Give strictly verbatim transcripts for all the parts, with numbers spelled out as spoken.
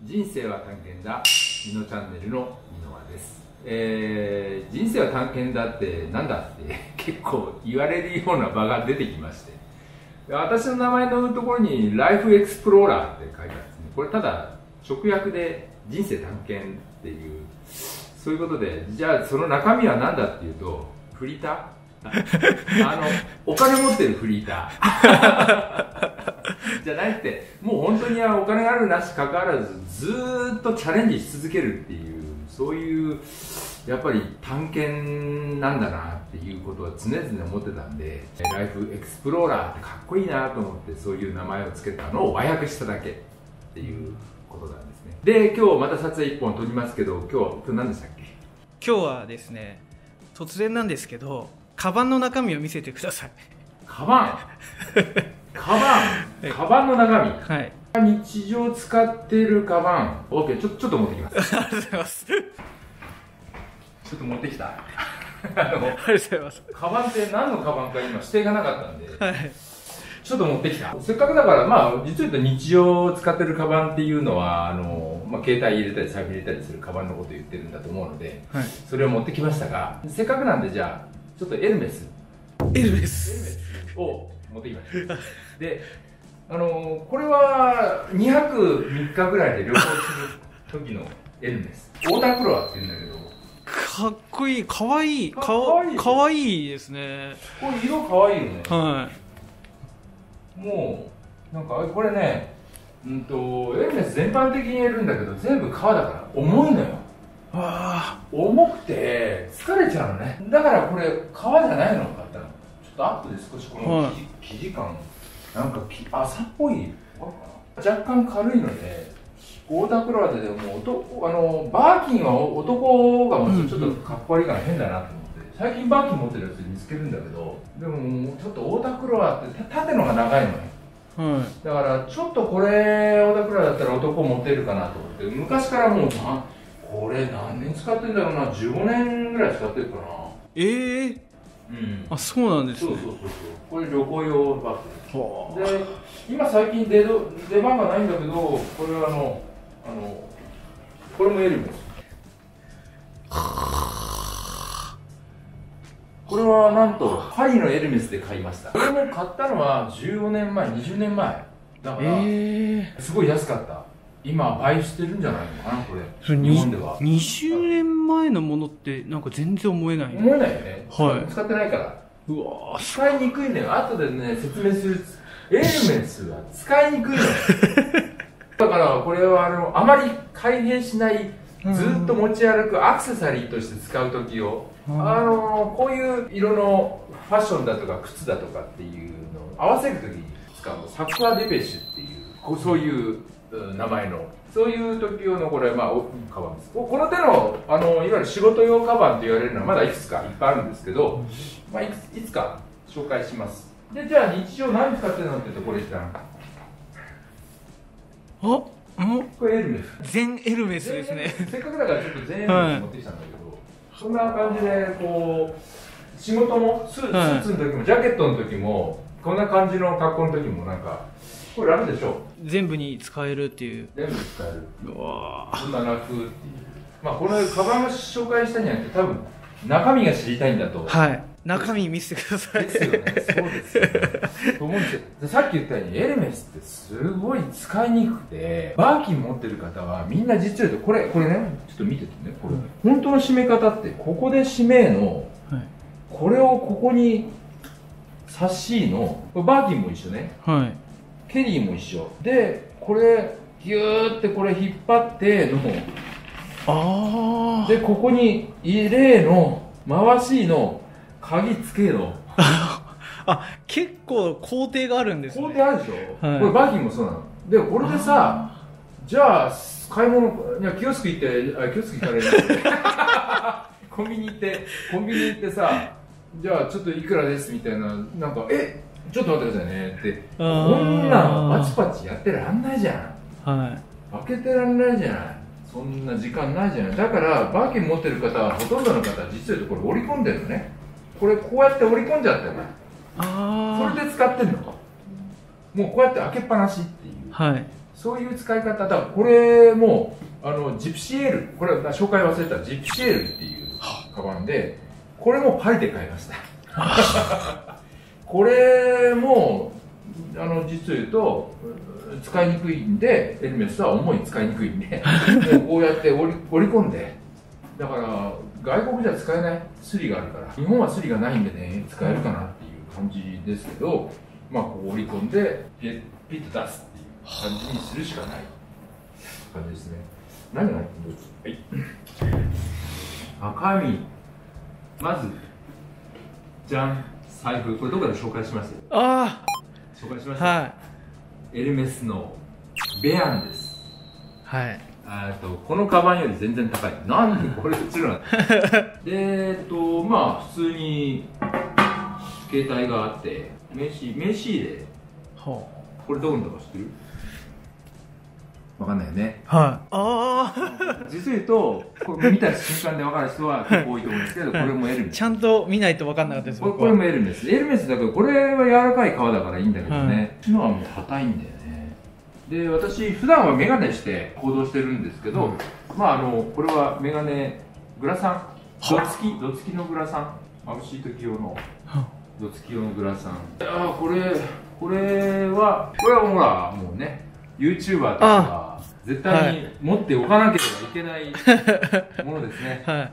人生は探検だ、みのチャンネルのみのわです。えー、人生は探検だってなんだって結構言われるような場が出てきまして、私の名前のところにライフエクスプローラーって書いてあるんですね。これただ直訳で人生探検っていう、そういうことで、じゃあその中身は何だっていうと、フリーターあのお金持ってるフリーターじゃなくて、もう本当にお金があるなし関わらずずーっとチャレンジし続けるっていう、そういうやっぱり探検なんだなっていうことは常々思ってたんで、ライフエクスプローラーってかっこいいなと思って、そういう名前を付けたのを和訳しただけっていうことなんですね。で、今日また撮影いっぽん撮りますけど、今日は今日何でしたっけ？ 今日はですね、突然なんですけど、カバンの中身を見せてください。 カバンカバンカバンの中身、 はい、 日常使っているカバン。 OK、 ちょ, ちょっと持ってきますありがとうございますちょっと持ってきたあのありがとうございます。 カバンって何のカバンか今指定がなかったんで、 はい、 ちょっと持ってきた。せっかくだから、まあ実を言うと日常使ってるカバンっていうのはあの、まあ、携帯入れたり財布入れたりするカバンのことを言ってるんだと思うので、はい、それを持ってきましたが、せっかくなんでじゃあちょっとエルメスエルメスエルメスを持ってきましたで、あのこれはにはくみっかぐらいで旅行する時のエルメスオーダークロアって言うんだけど、 かっこいい、かわいい、かかわいいかわいいですね。 これ色かわいいよね。 はい、 もうなんかこれね、うんとエルメス全般的に言えるんだけど、全部革だから重いのよ。 あ重くて疲れちゃうのね。だからこれ革じゃないのを買ったの。ちょっとアップで少しこのはい、 生地感なんか麻っぽい若干軽いので、オーダークロアででも男あのバーキンは男が持つちょっとかっこ悪いから変だなと思って、最近バーキン持ってるやつ見つけるんだけど、でもちょっとオーダークロアって縦のが長いのよ。はい、だからちょっとこれオーダークロアだったら男持てるかなと思って、昔からもうこれ何年使ってるんだろうな、じゅうごねんぐらい使ってるかな。ええー、うん、あ、そうなんですね。そうそうそうそう、これ旅行用バッグで、で今最近出ど出番がないんだけど、これはあのあのこれもエルメス。これはなんとパリのエルメスで買いました。これも買ったのはじゅうごねんまえ、にじゅうねんまえだから、えー、すごい安かった。今倍してるんじゃないのかな、これ。日本ではにじゅうねんまえのものってなんか全然思えない、ね、 思えないよね。 はい、 使ってないから。 うわ、 使いにくいんだよ。後でね説明する。エルメスは使いにくいのよだからこれはあのあまり開閉しない、ずっと持ち歩くアクセサリーとして使う時を、うん、あのこういう色のファッションだとか靴だとかっていうのを合わせる時に使うサクア・デペッシュっていうそういう名前の、そういう時用のこれ、まあ、カバンです。この手の、あのいわゆる仕事用カバンと言われるのはまだいくつかいっぱいあるんですけど、まあ、いくついつか紹介します。で、じゃあ日常何使ってるのって言うと、これじゃん。あ、んこれエルメス。 全エルメスですね。 せっかくだからちょっと全エルメス持ってきたんだけど、はい、そんな感じでこう仕事もスーツ、はい、スーツの時もジャケットの時もこんな感じの格好の時もなんかこれ楽でしょ。 全部に使えるっていう。 全部使える。うわー、そんな楽っていう。まあこのカバンを紹介したんじゃなくて、多分中身が知りたいんだと。 はい。中身見せてください。 ですよね。そうですよね。と思うんですよ。さっき言ったようにエルメスってすごい使いにくくて、バーキン持ってる方はみんな実は言うと、これこれね、ちょっと見ててね、これ、うん、本当の締め方ってここで締めの、はい、これをここに差しの、これバーキンも一緒ね。はい。ケリーも一緒で、これギューってこれ引っ張っての、あでここに入れの回しの鍵つけのあ、結構工程があるんですね。 工程あるでしょ、はい、これバーキンもそうなので、これでさ、じゃあ買い物、いやキオスク行って、あキオスク行かれるコンビニ行ってコンビニ行ってさ、じゃあちょっといくらですみたいな、なんかえちょっと待ってくださいねって、こんなのパチパチやってらんないじゃん、はい、開けてらんないじゃない、そんな時間ないじゃない。だからバーキン持ってる方はほとんどの方は実は言うとこれ織り込んでるのね。これこうやって織り込んじゃってるの。あそれで使ってんの。もうこうやって開けっぱなしっていう、はい、 そういう使い方だ。これもあのジプシーエール、これ紹介忘れたジプシーエールっていうカバンで、これもパリで買いましたこれもあの実を言うと使いにくいんで、エルメスは重い、使いにくいんでもうこうやって折り折り込んで、だから外国じゃ使えないスリがあるから、日本はスリがないんでね、使えるかなっていう感じですけど、まあこう折り込んでピッピッと出すっていう感じにするしかない感じですね。何が入ってるの？はい、赤身、まずじゃん、財布、これどこかで紹介します？ ああ、 紹介しました。 はい、 エルメスのベアンです。 はい。 あとこのカバンより全然高い。なんでこれ映るの？で、えっとまあ普通に携帯があって、名刺名刺入れ。 はあ、これどこにだか知ってる？わかんないよね。 はい。ああ。 実を言うと、これ見た瞬間で分かる人は結構多いと思うんですけど、これもエルメス。 ちゃんと見ないと分かんなかったです。 これこれもエルメス。エルメスだけど、これは柔らかい革だからいいんだけどね。こっちのはもう硬いんだよね。で、私普段はメガネして行動してるんですけど、うん、まああのこれはメガネグラサン、ドツキドツキのグラサン、眩しい時用のドツキ用のグラサン。ああ、これこれはこれはほらもうね、YouTuber とか絶対に持っておかなければいけないものですね。はい、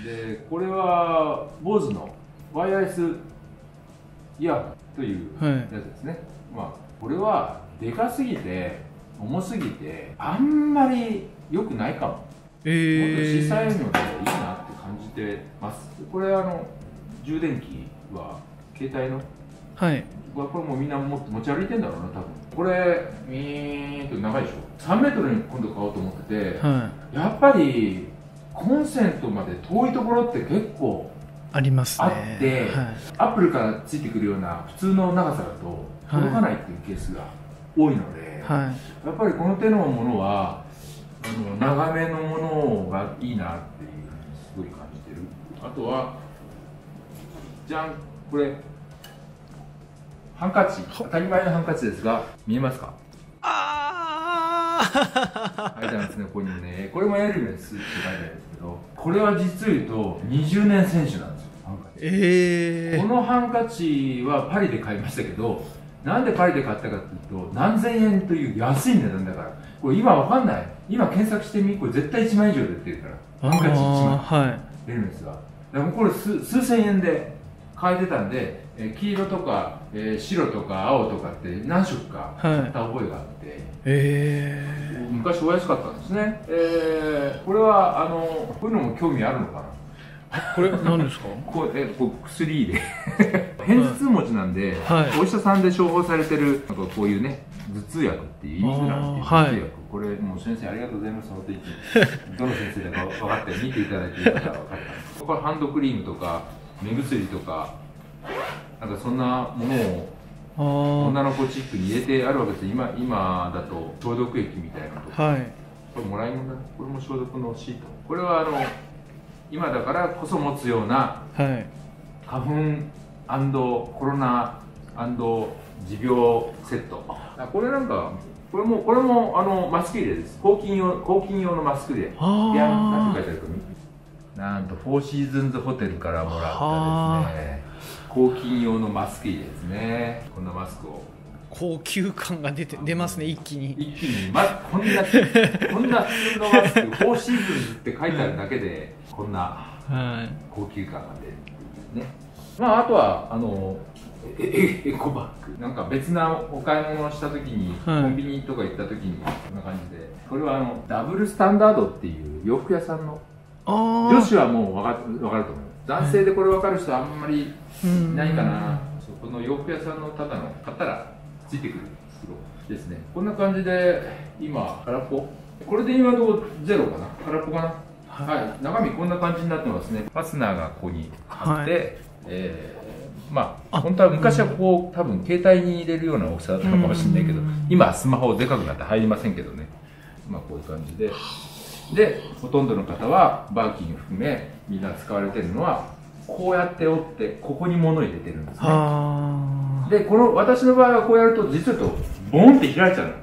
でこれは ボーズ のワイヤレスイヤホンというやつですね。はい、まあこれはでかすぎて重すぎてあんまり良くないかも。えー、もっと小さいのでいいなって感じてます。これあの充電器は携帯の、はい、これもみんな持って持ち歩いてんだろうな多分。これミーンと長いでしょ。さんメートルに今度買おうと思ってて、はい、やっぱりコンセントまで遠いところって結構ありますね。 あって、はい、アップルからついてくるような普通の長さだと届かないっていうケースが多いので、はい、やっぱりこの手のものはあの長めのものがいいなっていうふうにすごい感じてる。あとはじゃん、これハンカチ、当たり前のハンカチですが見えますか？ああ、書いてあるんですね。ここにもね、これもエルメスって書いてあるんですけど、これは実を言うとにじゅうねん選手なんですよ、ハンカチ。えー、このハンカチはパリで買いましたけど、なんでパリで買ったかっていうと何千円という安い値段だから。これ今わかんない。今検索してみ、これ絶対いちまん以上で売ってるから、ハンカチいちまん、はい、エルメスは。でもこれ 数, 数千円で買えてたんで、え黄色とか、えー、白とか青とかって何色か買った覚えがあって、はい、えー、昔お安かったんですね。えー、これはあのこういうのも興味あるのかな。 これ何ですか？ こうえこう薬入れ片頭痛持ちなんで、はい、お医者さんで処方されてるなんかこういうね、頭痛薬っていうインフランっていう頭痛薬、はい、これもう先生ありがとうございます。本当にどの先生だか分かって見ていただいている方は分かったんです。これハンドクリームとか目薬とかなんかそんなものを女の子チックに入れてあるわけです。今今だと消毒液みたいなのとか、はい、これもらい物だ。これも消毒のシート。これはあの今だからこそ持つような、はい、花粉コロナ持病セット。これなんかこれもこれもあのマスク入れです。抗菌用抗菌用のマスク入れ。いや、なんて書いてあるかなんとフォーシーズンズホテルからもらったですね、抗菌用のマスク入れですね。こんなマスクを高級感が出て出ますね、一気に一気に、ま、こんなこんな普通のマスクフォーシーズンズって書いてあるだけで、うん、こんな高級感が出るっていうね。まああとはあのエ, エ, エコバッグなんか別なお買い物をした時に、はい、コンビニとか行った時にこんな感じで、これはあのダブルスタンダードっていう洋服屋さんの、女子はもう分かる、分かると思う。男性でこれ分かる人はあんまりいないかな。そこの洋服屋さんのただの買ったらついてくる袋ですね。こんな感じで今空っぽ、これで今のところゼロかな、空っぽかな。はい、はい、中身こんな感じになってますね。ファスナーがここにあって、はい、えー、まあ本当は昔はここ多分携帯に入れるような大きさだったのかもしれないけど、今スマホでかくなって入りませんけどね。まあこういう感じで。で、ほとんどの方はバーキン含めみんな使われてるのはこうやって折ってここに物を入れてるんですね。で、この私の場合はこうやると実は言うとボンって開いちゃうの。こ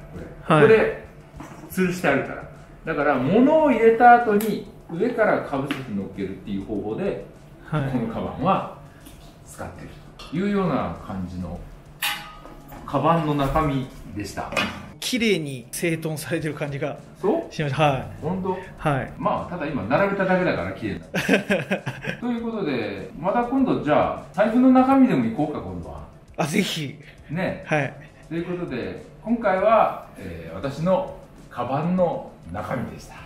はい、 ここで吊るしてあるから、だから物を入れた後に上からかぶせて乗っけるっていう方法で、はい、このカバンは使ってるというような感じのカバンの中身でした。 綺麗に整頓されてる感じがしました。はい。 本当？ はい。 まあただ今並べただけだから綺麗な。ということで、また今度じゃあ財布の中身でも行こうか今度は。 あ、ぜひ。 ね。 はい。 ということで今回は、えー、私のカバンの中身でした。